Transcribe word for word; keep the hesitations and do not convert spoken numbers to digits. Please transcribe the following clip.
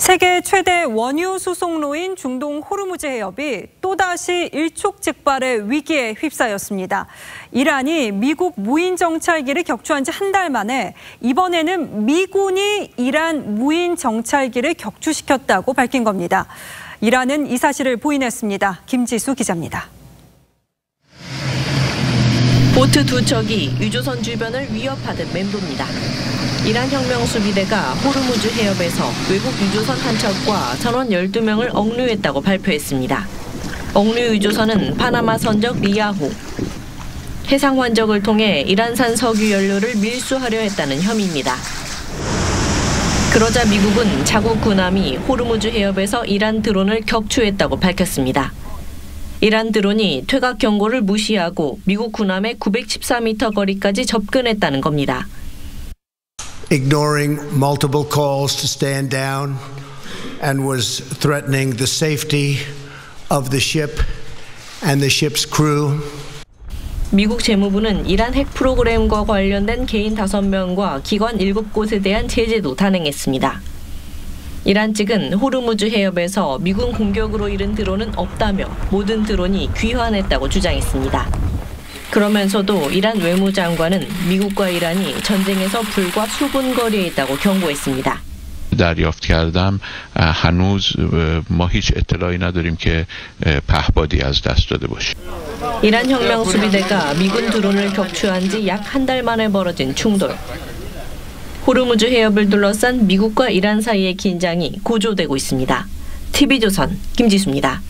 세계 최대 원유 수송로인 중동 호르무즈 해협이 또다시 일촉즉발의 위기에 휩싸였습니다. 이란이 미국 무인 정찰기를 격추한 지 한 달 만에 이번에는 미군이 이란 무인 정찰기를 격추시켰다고 밝힌 겁니다. 이란은 이 사실을 부인했습니다. 김지수 기자입니다. 보트 두 척이 유조선 주변을 위협하듯 맴돕니다. 이란 혁명수비대가 호르무즈 해협에서 외국 유조선 한 척과 선원 열두 명을 억류했다고 발표했습니다. 억류 유조선은 파나마 선적 리야후. 해상 환적을 통해 이란산 석유 연료를 밀수하려 했다는 혐의입니다. 그러자 미국은 자국 군함이 호르무즈 해협에서 이란 드론을 격추했다고 밝혔습니다. 이란 드론이 퇴각 경고를 무시하고 미국 군함의 구백십사 미터 거리까지 접근했다는 겁니다. Ignoring multiple calls to stand down and was threatening the safety of the ship and the ship's crew. 미국 재무부는 이란 핵 프로그램과 관련된 개인 다섯 명과 기관 일곱 곳에 대한 제재도 단행했습니다. 이란 측은 호르무즈 해협에서 미군 공격으로 잃은 드론은 없다며 모든 드론이 귀환했다고 주장했습니다. 그러면서도 이란 외무장관은 미국과 이란이 전쟁에서 불과 수분 거리에 있다고 경고했습니다. دریافت کردم هنوز ما هیچ اطلاعی نداریم که پهپادی از دست داده باشه. 이란 혁명 수비대가 미군 드론을 격추한 지 약 한 달 만에 벌어진 충돌. 호르무즈 해협을 둘러싼 미국과 이란 사이의 긴장이 고조되고 있습니다. 티비조선 김지수입니다.